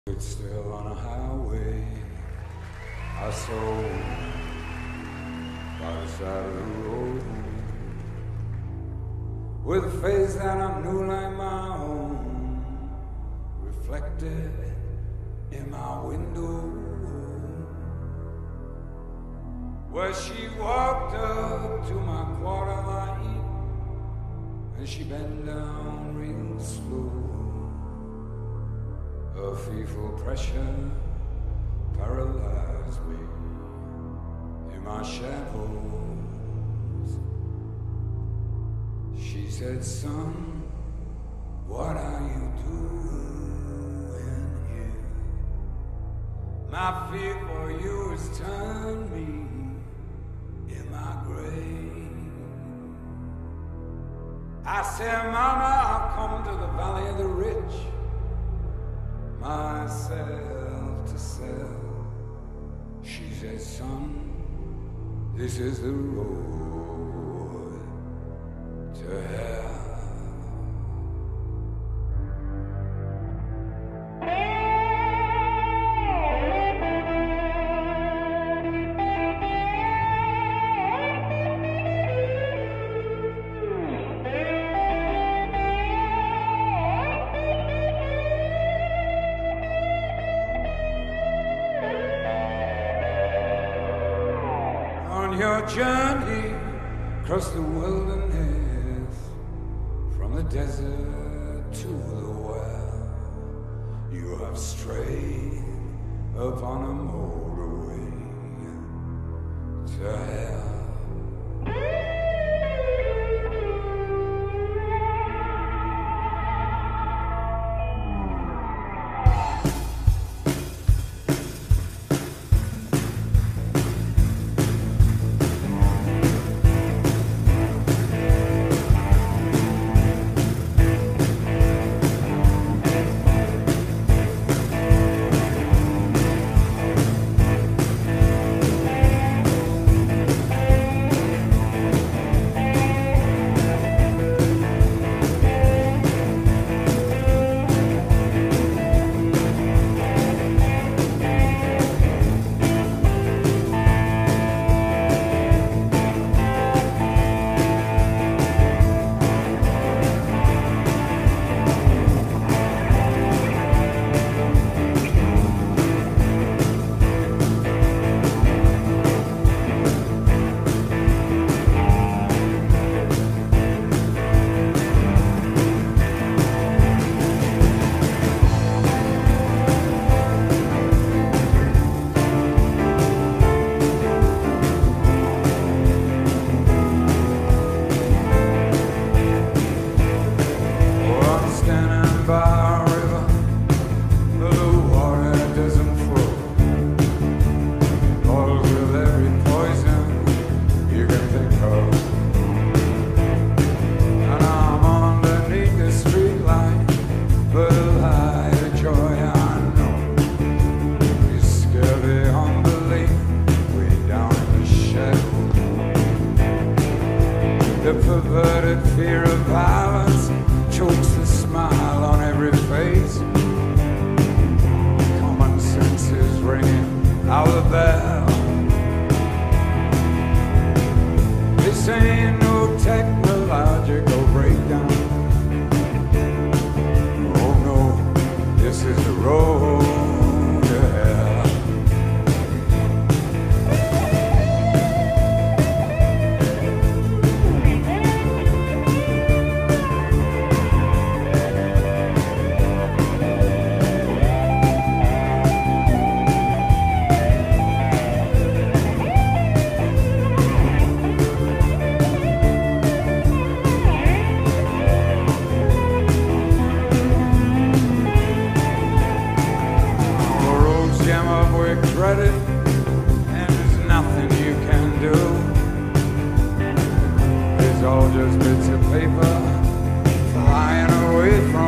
It's still on a highway I saw by the side of the road, with a face that I knew like my own, reflected in my window, where she walked up to my quarter light and she bent down real slow. A fearful pressure paralyzed me in my shadows. She said, "Son, what are you doing here? My fear for you has turned me in my grave." I said, "Mama, I've come to the valley of the rich, myself to sell." She said, "Son, this is the road to hell." On your journey across the wilderness, from the desert to the well, you have strayed upon a motorway to hell. The perverted fear of violence chokes the smile on every face. Common sense is ringing out the bell. This ain't no technological breakdown. Oh no, this is the road to hell. Credit, and there's nothing you can do. It's all just bits of paper flying away from